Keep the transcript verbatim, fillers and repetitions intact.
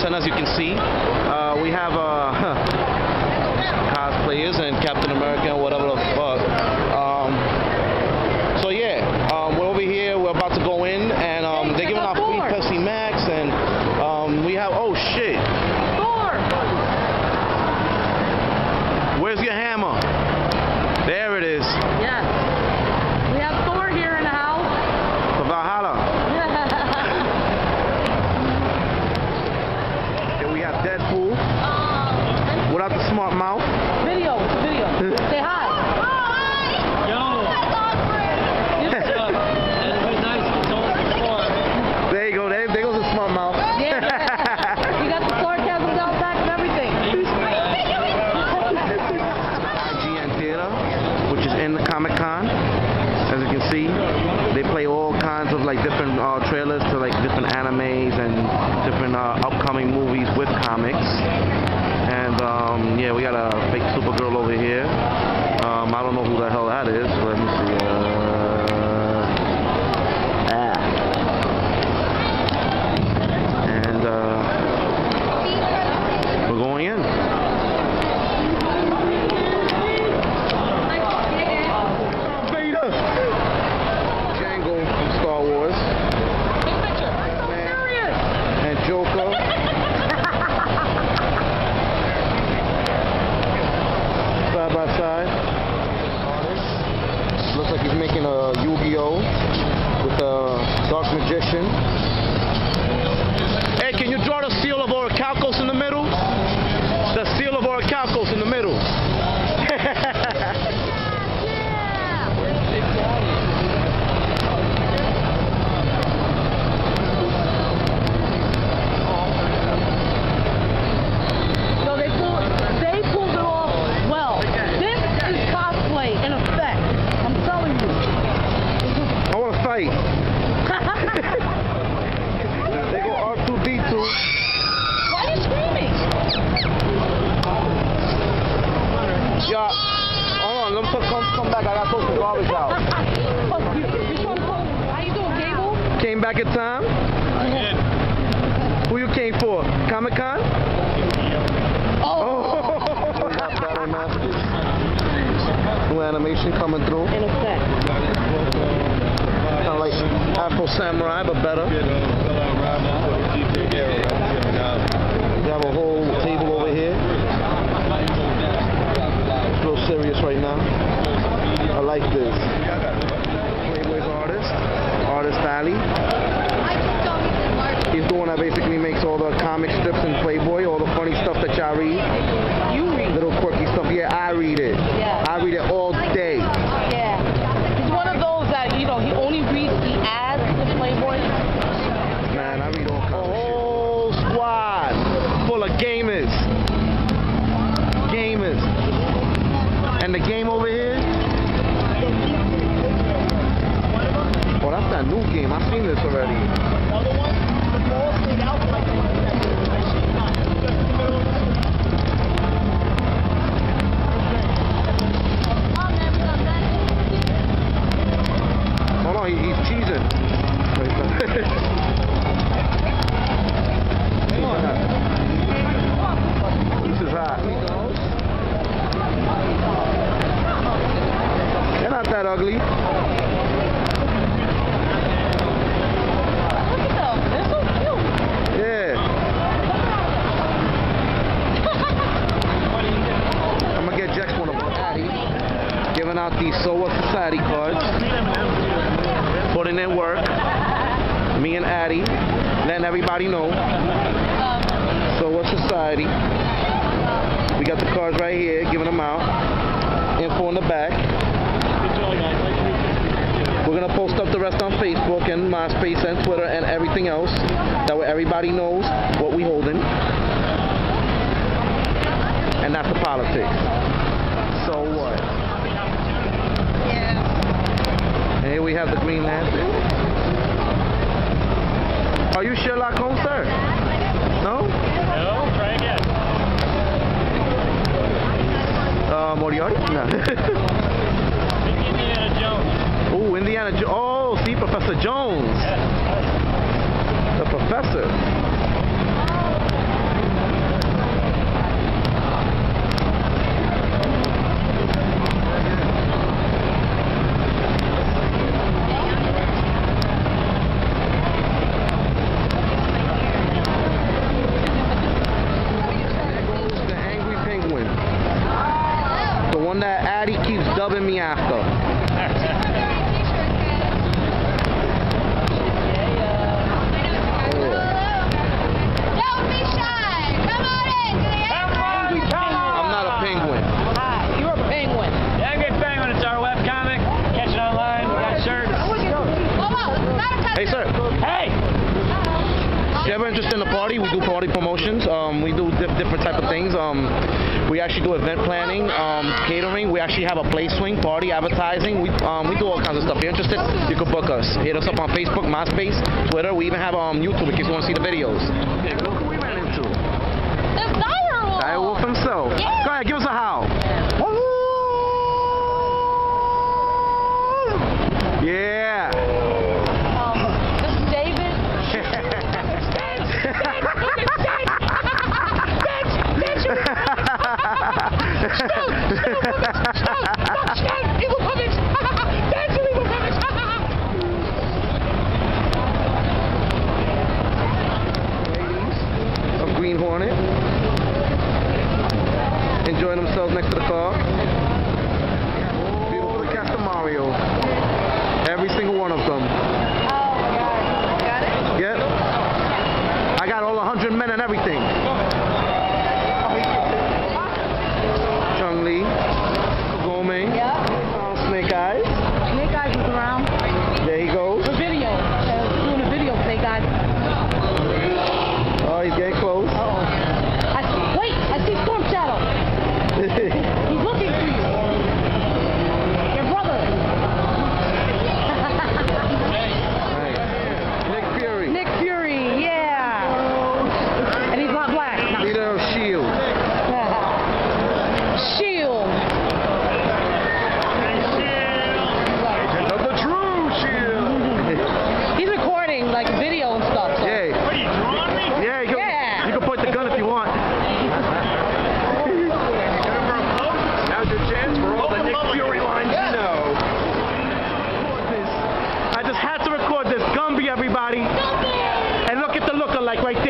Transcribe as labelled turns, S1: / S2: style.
S1: percent, as you can see. Uh, we have uh, cosplayers and Captain America and whatever the fuck. Um, so yeah, um, we're over here. We're about to go in, and um, they're giving out free Pepsi Max, and um, we have. Oh shit!
S2: Thor.
S1: Where's your hammer? There it is.
S2: Yes. We have Thor here in the house.
S1: For Valhalla. Here we have Deadpool.
S2: Uh,
S1: Without the smart mouth.
S2: Video, video. Say hi.
S3: Hi. Yo.
S2: Yes.
S1: There you go. There, there goes the smart mouth.
S2: Yeah, yeah. You got the sarcasm down back and everything.
S1: I G N Theater, which is in the Comic Con. As you can see, they play all kinds of like different uh, trailers to like different animes and different uh, upcoming movies with comics. And um, yeah, we got a fake Supergirl over here. Um, I don't know who the hell that is. Let me see. Uh, ah. And uh, we're going in. Django from Star Wars.
S2: Serious.
S1: And Joker. Side by side. Looks like he's making a Yu-Gi-Oh! With a Dark Magician. Hey, can you draw the seal of Orichalcos in the middle? The seal of Orichalcos in the middle.
S2: So they pulled, they pulled it off well. This is cosplay in effect. I'm telling you.
S1: I want to fight. They go R two D two.
S2: Why are you screaming?
S1: Yeah. Hold on, let me come, come back. I got to throw some garbage out.
S2: Fuck you. You trying to call- How you doing, Gable?
S1: Came back in time. Who you came for? Comic Con?
S2: Oh.
S1: New animation coming through.
S2: In effect.
S1: Kind of like Afro Samurai, but better. We have a whole table over here. It's real serious right now. I like this. Playboy's artist, Artist Ali. He's the one that basically makes all the comic strips in Playboy, all the funny stuff that y'all read.
S2: You read.
S1: Little quirky stuff. Yeah, I read it.
S2: Yeah.
S1: I read it all day.
S2: Yeah. He's one of those that, you know, he only reads the ads in Playboy.
S1: Man, I read all kinds of shit. Whole squad full of gamers. Gamers. And the game over here. Oh, that's that new game. I've seen this already. Hold on, he, he's cheesing. This is hot. They're not that ugly.
S2: Look at them. They're so cute.
S1: Yeah. I'm gonna get Jex one of them. Addy. Giving out these Soa Society cards. Putting in work. Me and Addy. Letting everybody know.
S2: Um,
S1: Soa Society. We got the cards right here. Giving them out. Info in the back. We're gonna post up the rest on Facebook and MySpace and Twitter and everything else. That way everybody knows what we holding. And that's the politics. So what?
S2: yeah.
S1: And here we have the Green Lantern. Are you Sherlock Holmes, sir? No?
S3: No, try again.
S1: Uh, Moriarty? No.
S3: Indiana Jones.
S1: Oh, Indiana Jones. Oh, see, Professor Jones.
S3: Yes.
S1: The professor. one that Addy keeps dubbing me after. I'm not a penguin.
S2: Hi, you're a penguin.
S3: Yeah, Angry Penguin. It's our webcomic. Catch it online. We got shirts.
S1: Hey, sir.
S3: Hey!
S1: If you're ever interested in the party, we do party promotions. Um, we do diff different type of things. Um, we actually do event planning, um, catering. We actually have a play swing, party advertising. We um, we do all kinds of stuff. If you're interested, you can book us. Hit us up on Facebook, MySpace, Twitter. We even have um, YouTube in case you want to see the videos. Yeah, look who we ran into.
S2: There's Direwolf.
S1: Direwolf himself.
S2: Yeah.
S1: Go ahead, give us a howl. Yeah.
S2: Um, this is David.
S1: Of Green Hornet. Enjoying themselves next to the car. Beautiful cast of Mario. Every single one of them.
S2: Got it?
S1: Yep. I got all one hundred men and everything. Chun-Li. Kagome.
S2: Yep.
S1: Uh, Snake Eyes.
S2: Snake Eyes is around.
S1: There he goes.
S2: For video. Uh, doing a video, Snake Eyes.
S1: Oh, he's getting close.
S2: Uh-oh. I see, wait, I see Storm Shadow. He's looking for you. Your brother.
S1: Nick Fury.
S2: Nick Fury, yeah. And he's not black. No.
S1: Leader of Shield.
S2: Shield.
S1: Of the true Shield.
S2: He's recording like video and stuff. So.
S1: Yeah.
S3: What are you drawing me?
S1: Yeah, you can,
S2: Yeah.
S1: you can point the gun if you want. Now's your chance for all the Nick Fury lines you know. I just had to record this. Gumby, everybody. And look at the lookalike right